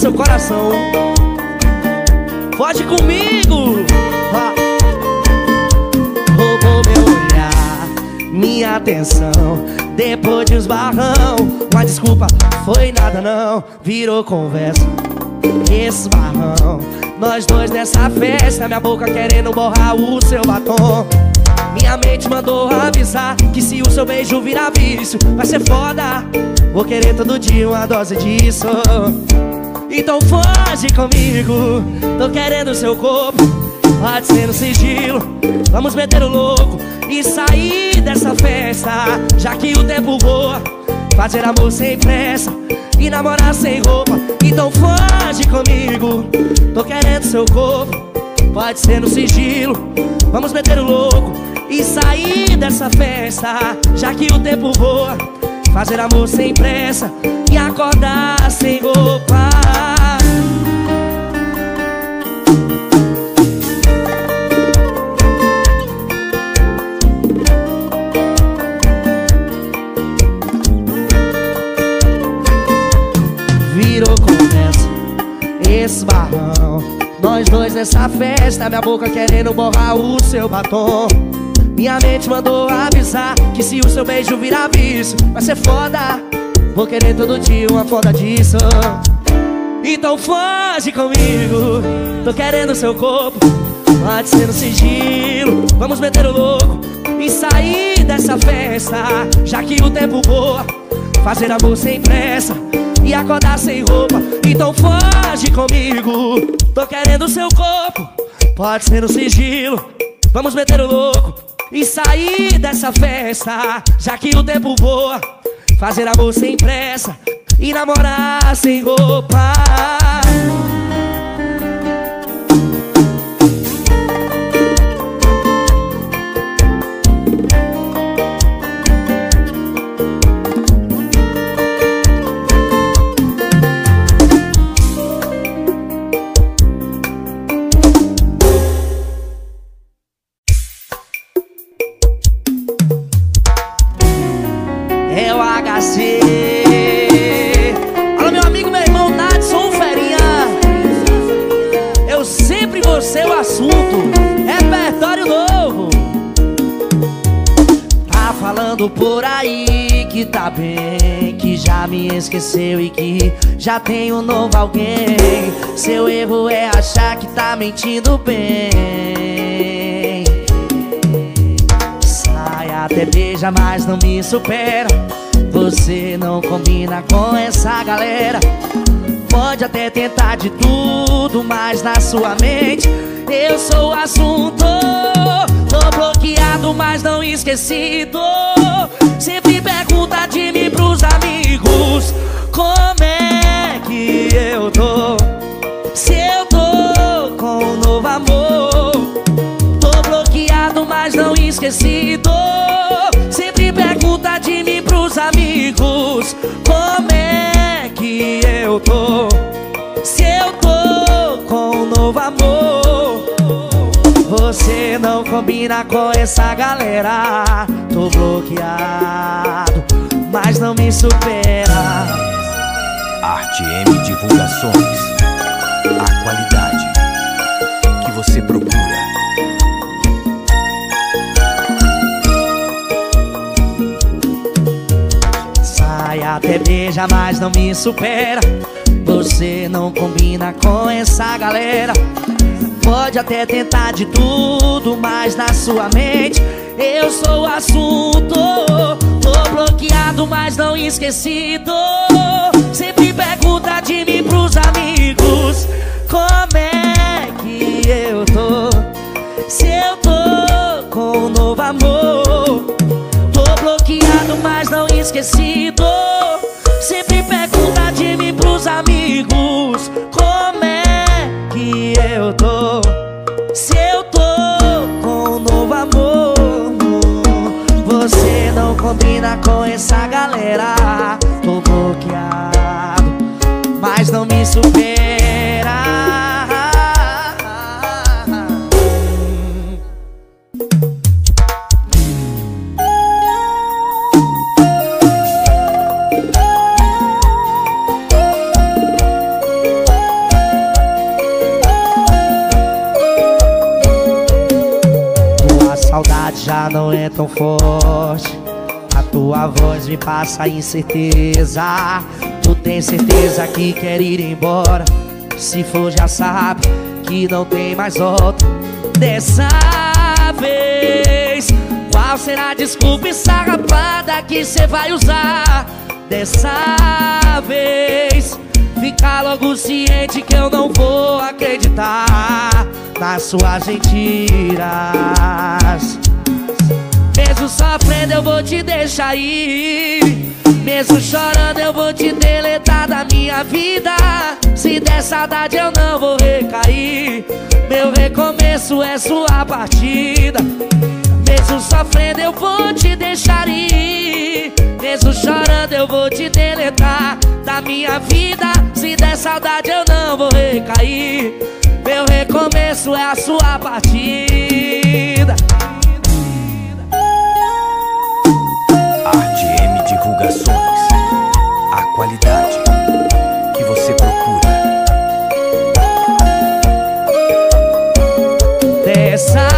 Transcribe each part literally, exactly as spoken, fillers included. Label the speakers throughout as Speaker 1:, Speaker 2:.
Speaker 1: seu coração. Pode comigo. Roubou meu olhar, minha atenção. Depois de uns barrão, uma desculpa foi nada não. Virou conversa, esse barrão. Nós dois nessa festa, minha boca querendo borrar o seu batom. Minha mente mandou avisar que se o seu beijo virar vício, vai ser foda. Vou querer todo dia uma dose disso. Então foge comigo, tô querendo seu corpo. Pode ser no sigilo, vamos meter o louco e sair dessa festa, já que o tempo voa. Fazer amor sem pressa e namorar sem roupa. Então foge comigo, tô querendo seu corpo. Pode ser no sigilo, vamos meter o louco e sair dessa festa, já que o tempo voa. Fazer amor sem pressa e acordar sem roupa. Virou conversa, esse barrão. Nós dois nessa festa, minha boca querendo borrar o seu batom. Minha mente mandou avisar que se o seu beijo virar vício, vai ser foda. Vou querer todo dia uma foda disso. Então foge comigo, tô querendo seu corpo. Pode ser no sigilo, vamos meter o louco e sair dessa festa, já que o tempo voa. Fazer amor sem pressa e acordar sem roupa. Então foge comigo, tô querendo seu corpo. Pode ser no sigilo, vamos meter o louco e sair dessa festa, já que o tempo voa. Fazer amor sem pressa e namorar sem roupa. É o H C. Alô, meu amigo, meu irmão Nadson Ferinha. Eu sempre vou ser o assunto. Repertório novo. Tá falando por aí que tá bem, que já me esqueceu e que já tem um novo alguém. Seu erro é achar que tá mentindo bem. Sai, até beija, mas não me supera. Você não combina com essa galera. Pode até tentar de tudo, mas na sua mente eu sou o assunto. Tô bloqueado, mas não esquecido. Sempre pergunta de mim pros amigos: como é que eu tô? Se eu tô com um novo amor. Tô bloqueado, mas não esquecido. Sempre pergunta de mim pros amigos: como é que eu tô? Se eu tô com um novo amor. Você não combina com essa galera. Tô bloqueado, mas não me supera.
Speaker 2: Arte M Divulgações. A qualidade que você procura.
Speaker 1: Sai, até beija, mas não me supera. Você não combina com essa galera. Pode até tentar de tudo, mas na sua mente eu sou o assunto. Tô bloqueado, mas não esquecido. Sempre pergunta de mim pros amigos: como é que eu tô? Se eu tô com um novo amor. Tô bloqueado, mas não esquecido. Sempre pergunta de mim pros amigos: como é que eu tô? Se eu tô com um novo amor. Você não combina com essa galera. Tô bloqueado, mas não me supera. saudade já não é tão forte. A tua voz me passa incerteza. Tu tem certeza que quer ir embora? Se for já sabe que não tem mais volta. Dessa vez, qual será a desculpa esfarrapada que cê vai usar? Dessa vez, fica logo ciente que eu não vou acreditar nas suas mentiras. Mesmo sofrendo eu vou te deixar ir. Mesmo chorando eu vou te deletar da minha vida. Se der saudade eu não vou recair. Meu recomeço é sua partida. Mesmo sofrendo eu vou te deixar ir. Mesmo chorando eu vou te deletar da minha vida. Se der saudade eu não vou recair. Meu recomeço é a sua partida.
Speaker 2: Arte M Divulgações, a qualidade que você procura.
Speaker 1: Dessa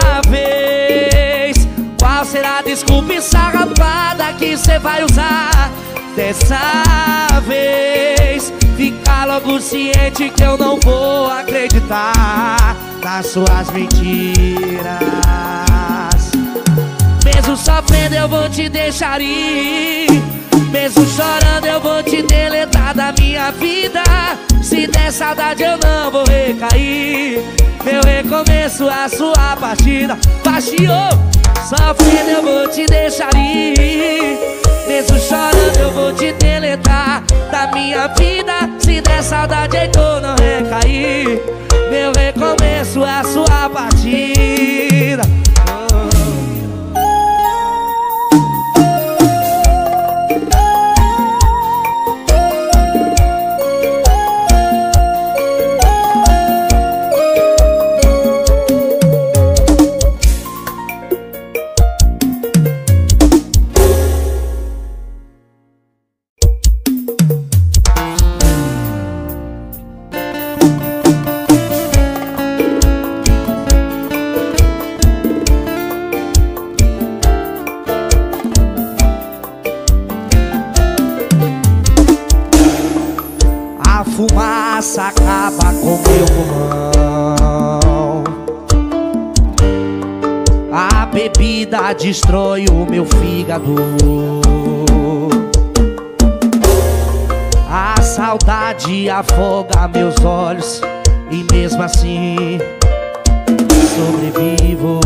Speaker 1: vez, qual será a desculpa esfarrapada que cê vai usar? Dessa vez, fica logo ciente que eu não vou acreditar nas suas mentiras. Mesmo sofrendo eu vou te deixar ir. Mesmo chorando eu vou te deletar da minha vida. Se der saudade eu não vou recair. Meu recomeço é a sua partida. Baixinho, sofrendo eu vou te deixar ir. Mesmo chorando eu vou te deletar da minha vida. Se der saudade eu não recair. Meu recomeço é a sua partida. Fumaça acaba com meu pulmão. A bebida destrói o meu fígado. A saudade afoga meus olhos e mesmo assim sobrevivo.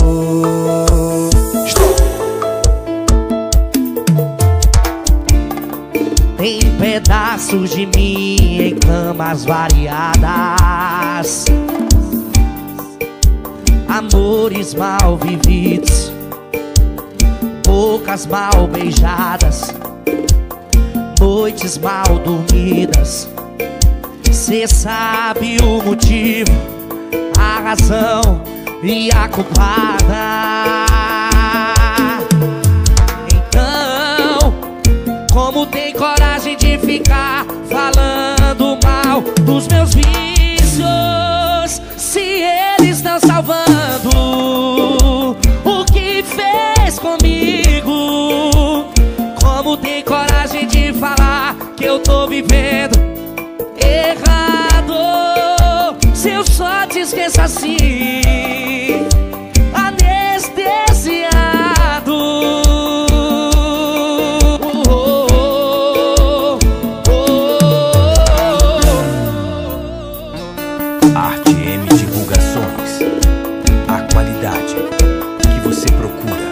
Speaker 1: Tem pedaços de mim em camas variadas, amores mal vividos, bocas mal beijadas, noites mal dormidas. Cê sabe o motivo, a razão e a culpada. Como tem coragem de ficar falando mal dos meus vícios, se eles estão salvando o que fez comigo? Como tem coragem de falar que eu tô vivendo errado? Se eu só te esqueço assim, anestesiado.
Speaker 2: Arte M Divulgações, a qualidade que você procura.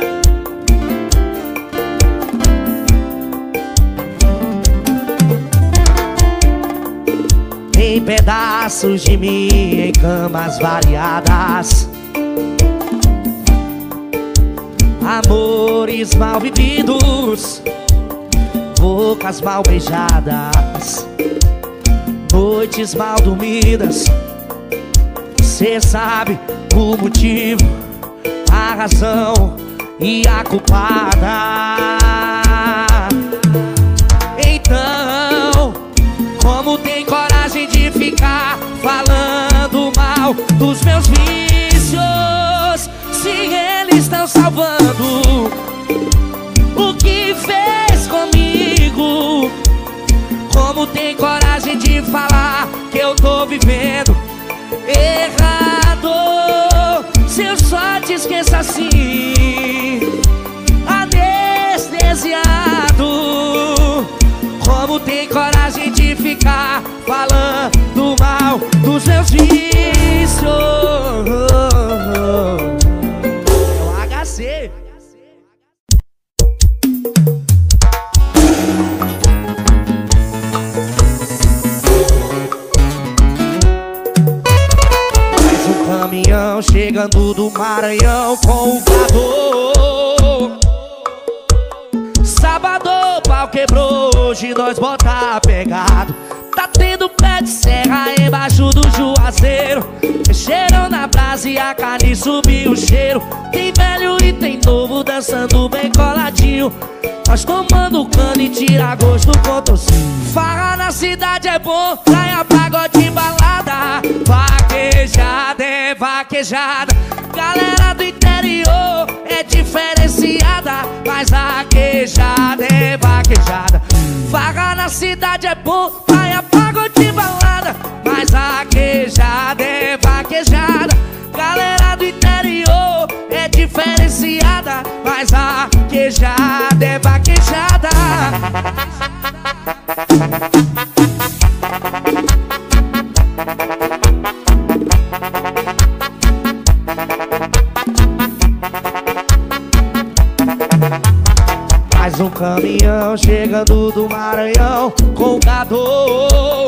Speaker 1: Tem pedaços de mim em camas variadas, amores mal vividos, bocas mal beijadas, noites mal dormidas. Cê sabe o motivo, a razão e a culpada. Então, como tem coragem de ficar falando mal dos meus vícios, se ele estão salvando o que fez comigo. Como tem coragem de falar que eu tô vivendo errado? Se eu só te esqueço assim, anestesiado. Como tem coragem de ficar falando mal dos meus vícios? É o H C. Mais um caminhão chegando do Maranhão com o Gado. Sábado o pau quebrou, hoje nós bota pegado. Tá tendo pé de serra embaixo do juazeiro. Mexeram na brasa e a carne subiu o cheiro. Tem velho e tem novo dançando bem coladinho. Nós tomando cano e tira gosto com tocinho. Farra na cidade é bom, praia, pagode, balada. Vaquejada é vaquejada. Galera do interior é diferenciada, mas vaquejada é vaquejada. Farra na cidade é bom, praia, pagode, balada. Mas vaquejada é vaquejada. Galera do interior é diferenciada, mas vaquejada é vaquejada. Mais um caminhão chegando do Maranhão com Gado.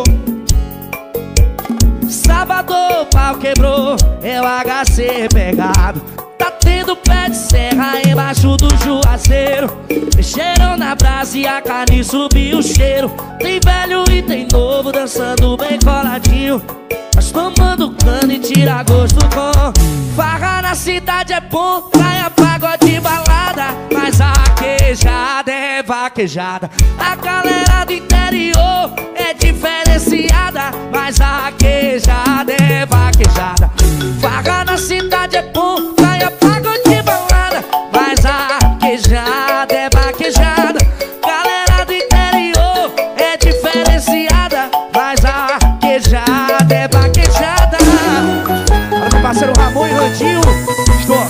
Speaker 1: Sábado o pau quebrou, é o H C pegado. Tá tendo pé de serra embaixo do juazeiro. Mexeram na brasa e a carne subiu o cheiro. Tem velho e tem novo dançando bem coladinho. Nós tomando cano e tira gosto com. Farra na cidade é bom, praia, pagode, balada. Mas vaquejada é vaquejada. A galera do interior é diferenciada, mas vaquejada é vaquejada. Farra na cidade é bom, praia, pagode, balada. Mas vaquejada é vaquejada. Galera do interior é diferenciada, mas vaquejada é vaquejada. Olha meu parceiro Ramon e Randinho. Estou.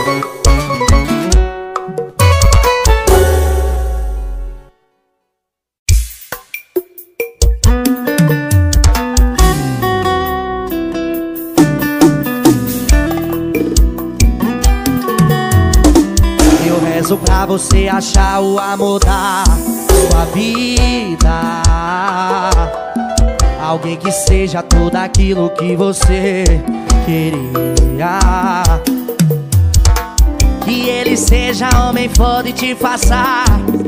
Speaker 1: Pra você achar o amor da sua vida, alguém que seja tudo aquilo que você queria. Que ele seja homem foda e te faça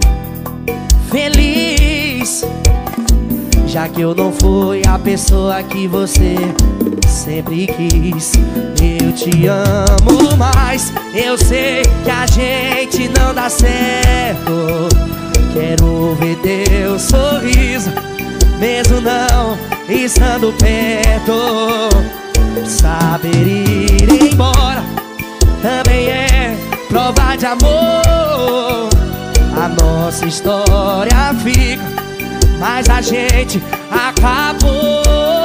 Speaker 1: feliz. Já que eu não fui a pessoa que você sempre quis. Eu te amo, mas eu sei que a gente não dá certo. Quero ver teu sorriso, mesmo não estando perto. Saber ir embora também é prova de amor. A nossa história fica, mas a gente acabou.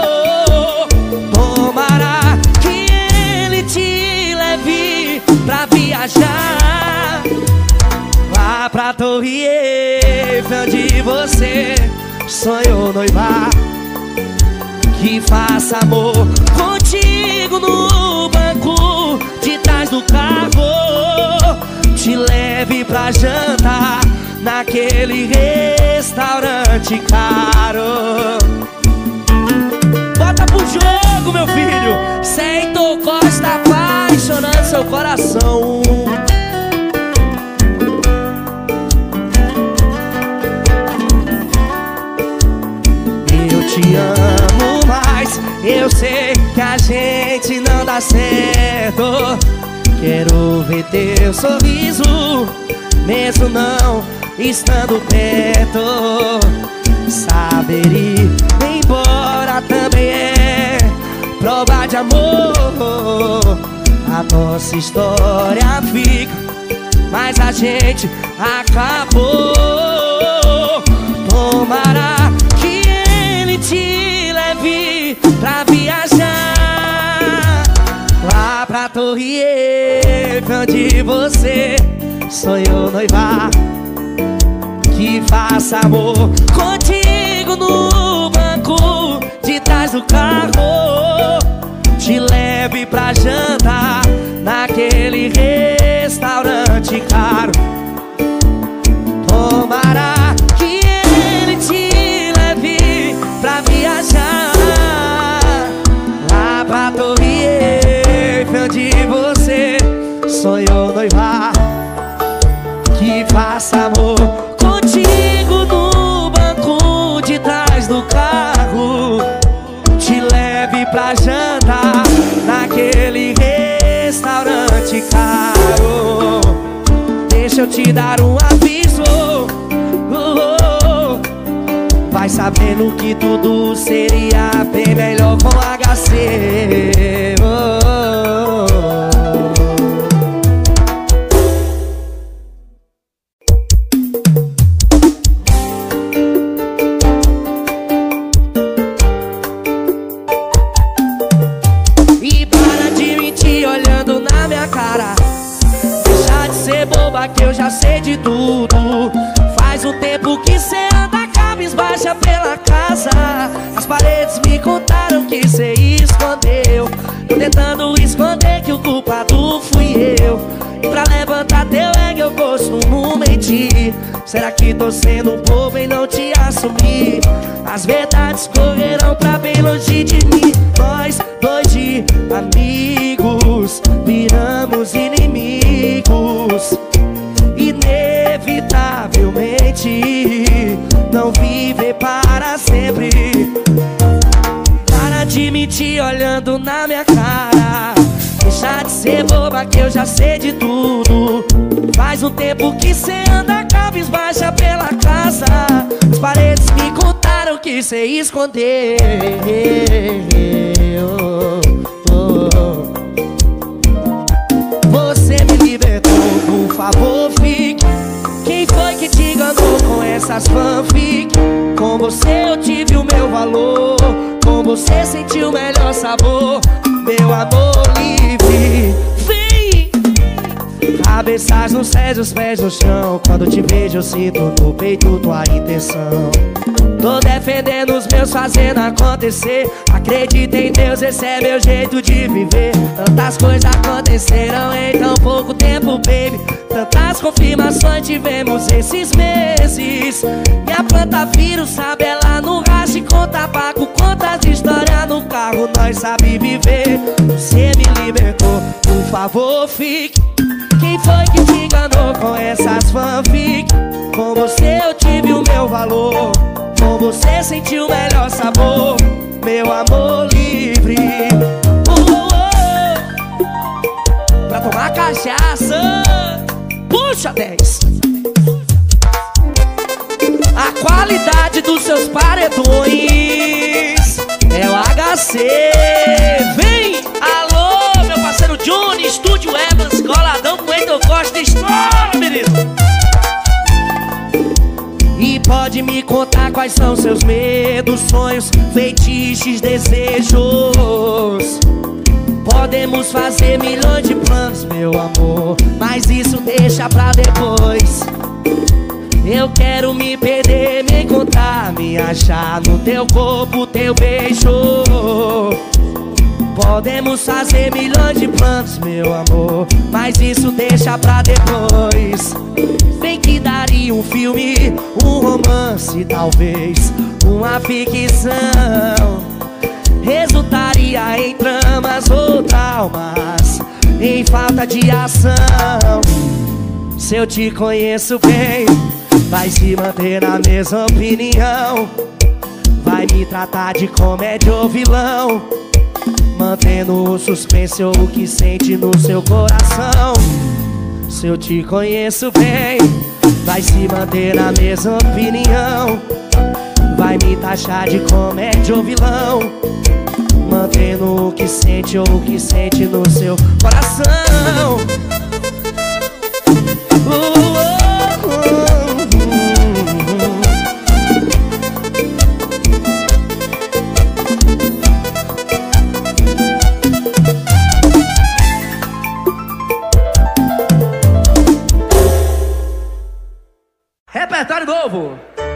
Speaker 1: Tomara que ele te leve pra viajar lá pra Torre Eiffel, onde você sonhou noivar. Que faça amor contigo no banco de trás do carro. Te leve pra jantar naquele restaurante caro. Bota pro jogo, meu filho. Sentou, Costa, apaixonando seu coração. Eu te amo, mas eu sei que a gente não dá certo. Quero ver teu sorriso, mesmo não estando perto. Saber ir embora também é prova de amor. a nossa história fica, mas a gente acabou. Tomara que ele te leve pra viajar lá pra Torre Eiffel, onde você sonhou noivar. Que faça amor contigo no banco de trás do carro, te leve pra jantar naquele restaurante caro. Tomara que ele te leve pra viajar lá pra Torre Eiffel, onde você sonhou noivar. Que faça amor contigo no banco de trás do carro, te leve pra jantar naquele restaurante caro. Deixa eu te dar um aviso, oh, oh. Vai sabendo que tudo seria bem melhor com H C, oh, oh. Que eu já sei de tudo. Faz um tempo que cê anda cabisbaixa pela casa. As paredes me contaram que cê escondeu. Tô tentando esconder que o culpado fui eu. E pra levantar teu ego eu costumo mentir. Será que tô sendo bobo em não te assumir? As verdades correrão pra bem longe de mim. Nós, dois de amigos, viramos inimigos. Inevitavelmente não viver para sempre. Para de mentir olhando na minha cara. Deixa de ser boba que eu já sei de tudo. Faz um tempo que cê anda cabisbaixa pela casa. As paredes me contaram que cê escondeu. Você me libertou, por favor fique. Quem foi que te enganou com essas fanfic? Com você eu tive o meu valor, com você senti o melhor sabor. Meu amor livre, vem! Cabeças nos céus, os pés no chão. Quando te vejo eu sinto no peito tua intenção. Tô defendendo os meus, fazendo acontecer. Acredita em Deus, esse é meu jeito de viver. Tantas coisas aconteceram em tão pouco tempo, baby. Tantas confirmações tivemos esses meses. Minha planta vírus, sabe, ela no racha com tabaco. Quantas histórias no carro nós sabe viver. Você me libertou, por favor fique. Quem foi que te enganou com essas fanfic? Com você eu tive o meu valor, com você senti o melhor sabor. Meu amor livre, uh, uh, uh. Pra tomar cachaça, puxa dez. A qualidade dos seus paredões é o H C. Vem! Alô, meu parceiro Johnny, Estúdio Evans, coladão com Heitor Costa. Estoura, menino! E pode me contar quais são seus medos, sonhos, feitiços, desejos. Podemos fazer milhões de planos, meu amor, mas isso deixa pra depois. Eu quero me perder, me encontrar, me achar no teu corpo, teu beijo. Podemos fazer milhões de planos, meu amor, mas isso deixa pra depois. Bem que daria um filme, um romance, talvez uma ficção. Resultaria em tramas ou traumas, em falta de ação. Se eu te conheço bem, vai se manter na mesma opinião. Vai me tratar de comédia ou vilão, mantendo o suspense ou o que sente no seu coração. Se eu te conheço bem, vai se manter na mesma opinião. Vai me taxar de comédia ou vilão, vendo o que sente ou o que sente no seu coração. uh, uh, uh, uh. Repertório novo.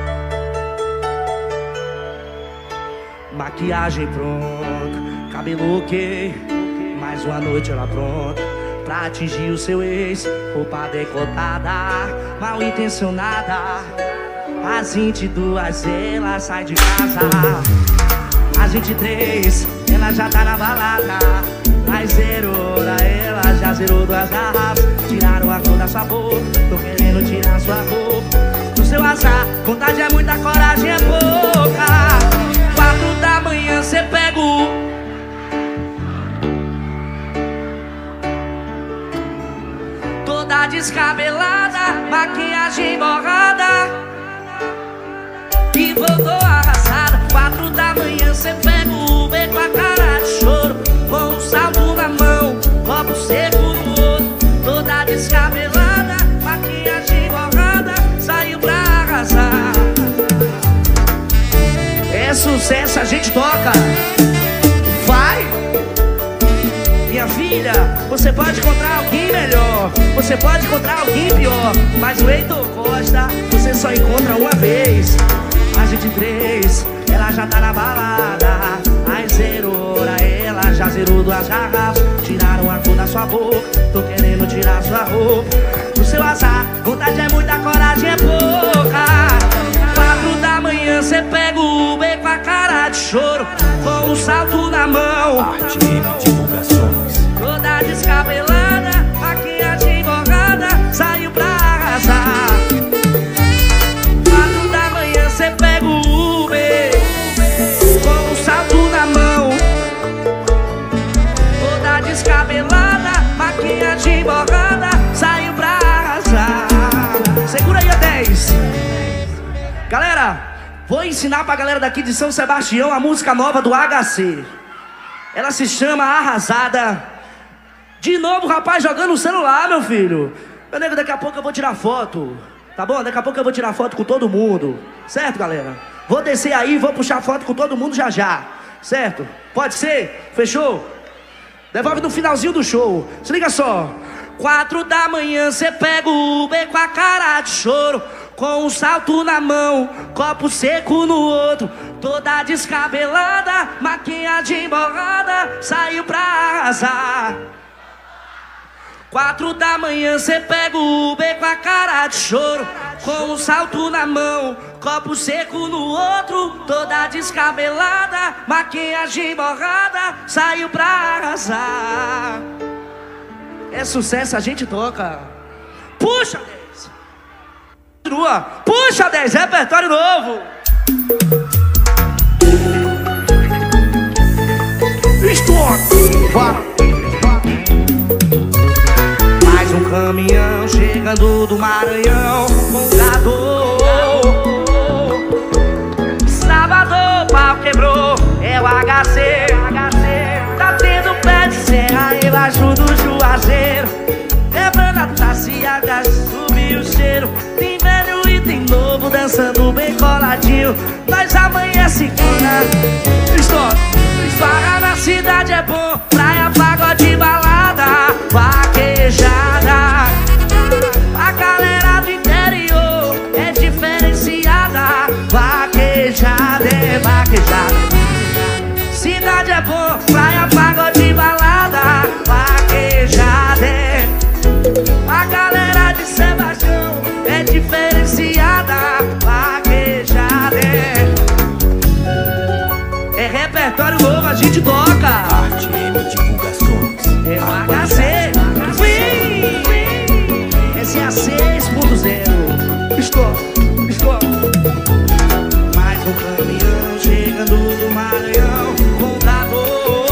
Speaker 1: Maquiagem pronta, cabelo ok, mais uma noite ela pronta pra atingir o seu ex. Roupa decotada, mal intencionada. Às vinte e duas ela sai de casa. Às vinte e três ela já tá na balada. Às zero hora ela já zerou duas garrafas. Tiraram a cor da sua boca, tô querendo tirar sua roupa. Do seu azar, vontade é muita, coragem é pouca. Quatro da manhã cê pega o... toda descabelada, maquiagem borrada e voltou arrasada. Quatro da manhã cê pega o Uber com a cara de choro, com um salto na mão, copo seco no outro. Toda descabelada, maquiagem borrada, saiu pra arrasar. É sucesso, a gente toca. Vai! Minha filha, você pode encontrar alguém melhor, você pode encontrar alguém pior, mas o Heitor Costa você só encontra uma vez. Às vinte e três, ela já tá na balada. Às zero hora, ela já zerou duas garrafas. Tiraram a cor da sua boca, tô querendo tirar sua roupa. Do seu azar, vontade é muita, coragem é pouca. Quatro da manhã cê pega o Uber com a cara de choro, com um salto na mão.
Speaker 2: Arte M Divulgações.
Speaker 1: Toda descabelada, maquiagem borrada, saiu pra arrasar. Quatro da manhã cê pega o Uber com um salto na mão. Toda descabelada, maquiagem borrada, saiu pra arrasar. Segura aí a dez. Galera, vou ensinar pra galera daqui de São Sebastião a música nova do H C. Ela se chama Arrasada. De novo, rapaz, jogando o celular, meu filho. Meu nego, daqui a pouco eu vou tirar foto. Tá bom? Daqui a pouco eu vou tirar foto com todo mundo. Certo, galera? Vou descer aí e vou puxar foto com todo mundo já já. Certo? Pode ser? Fechou? Devolve no finalzinho do show. Se liga só. Quatro da manhã cê pega o Uber com a cara de choro, com um salto na mão, copo seco no outro. Toda descabelada, maquiagem borrada, saiu pra arrasar. Quatro da manhã cê pega o Uber com a cara de choro, com um salto na mão, copo seco no outro. Toda descabelada, maquiagem borrada, saiu pra arrasar. É sucesso, a gente toca. Puxa, dez. Continua. Puxa, dez, repertório novo. Estoque. Mais um caminhão chegando do Maranhão com gado. Sábado, o pau quebrou, é o H C. Tá tendo pé de serra embaixo do Juazeiro. Quebrando a taça e a gás, subiu o cheiro. Tem velho e tem novo dançando bem coladinho. Nós amanhece segunda. Stop. Farra na cidade é bom, praia, pagode, balada, vaquejada. A galera do interior é diferenciada. Vaquejada é vaquejada. Cidade é bom, praia, pagode, balada, vaquejada é. A galera de Sebastião é diferenciada. Vaquejada é. É repertório novo, a gente toca.
Speaker 2: Arte M Divulgações.
Speaker 1: É o H C. Esse é a seis ponto zero. Stop, stop. Mais um caminhão chegando do Maranhão com gado.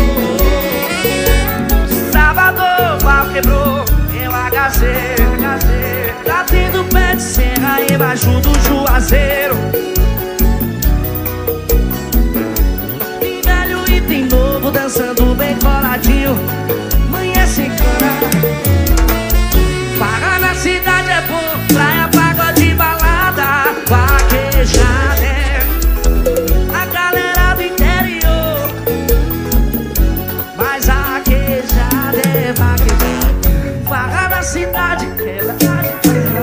Speaker 1: Sábado, o pau quebrou, é o H C. Tá tendo pé de serra embaixo do Juazeiro. Tem velho e tem novo de quebra, de quebra.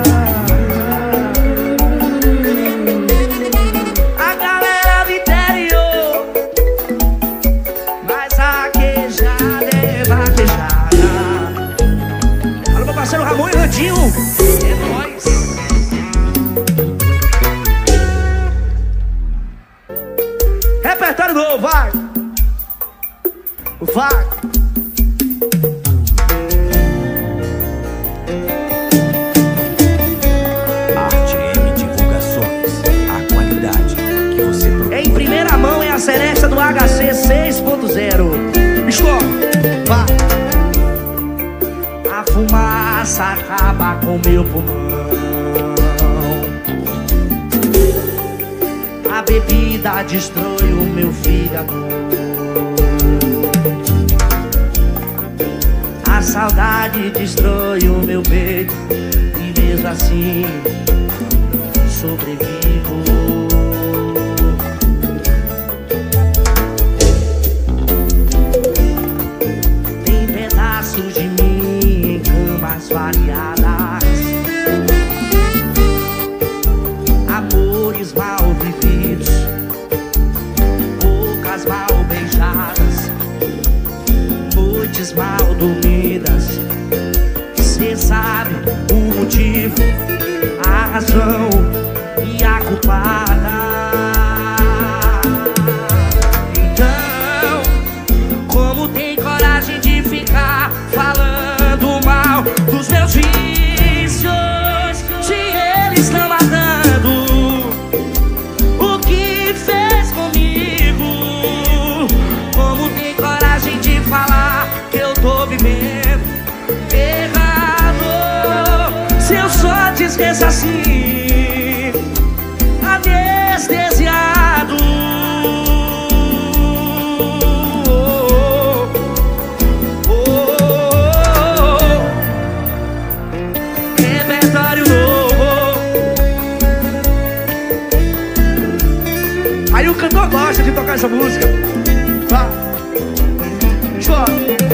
Speaker 1: A galera do interior, mas vaquejada é vaquejada. Alô, meu parceiro Ramon e Randinho, é nóis. Repertório novo, vai. Vai.
Speaker 2: Arte M Divulgações, a qualidade que você procura.
Speaker 1: Em primeira mão é a Celeste do H C seis ponto zero. Escolhe, vai. A fumaça acaba com meu pulmão. A bebida destrói o meu fígado. A saudade destrói o meu peito. E mesmo assim sobrevivo. Tem pedaços de mim em camas variadas, amores mal vividos, bocas mal beijadas, noites mal dormidas. Cê sabe o motivo, a razão e a culpada. Então, como tem coragem de ficar falando mal dos meus vícios, se eles estão matando o que fez comigo? Como tem coragem de falar que eu tô vivendo errado, se eu só te esqueço assim, anestesiado? Oh, oh, oh, oh. Repertório novo. Aí o cantor gosta de tocar essa música. Vai. Chora.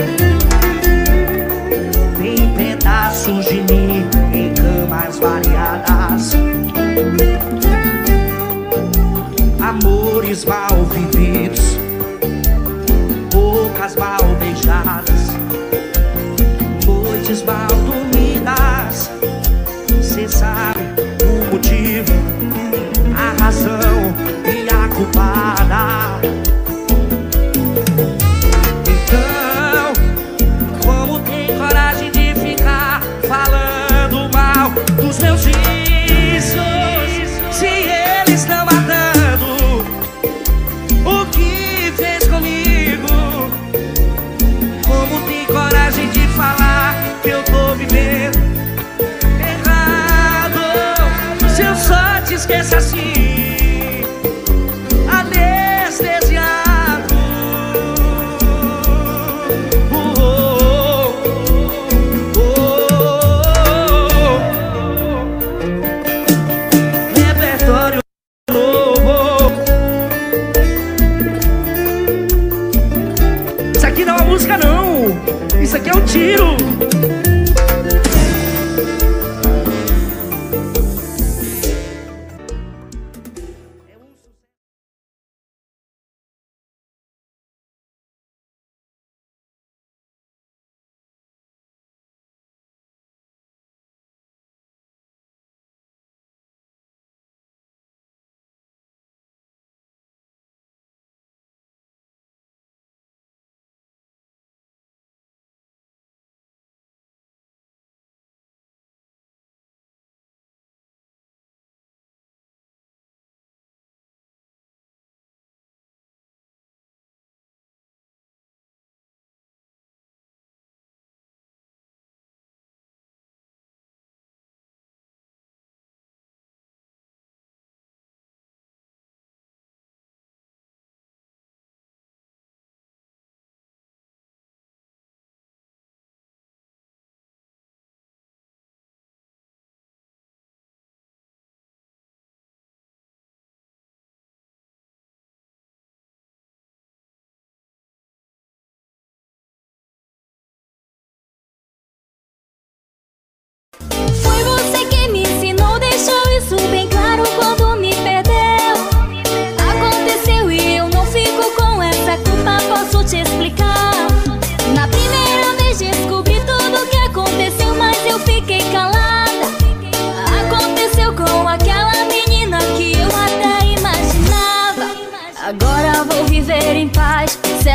Speaker 1: Tem pedaços de mim em camas variadas, amores mal vividos, bocas mal beijadas, noites mal dormidas. Cê sabe o motivo, a razão e a culpada. Então, como tem coragem de ficar falando mal dos meus vícios,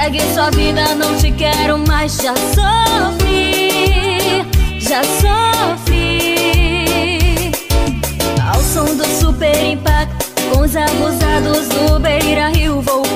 Speaker 3: Segue sua vida, não te quero mais. Já sofri, já sofri. Ao som do super impacto, com os abusados do Beira Rio vou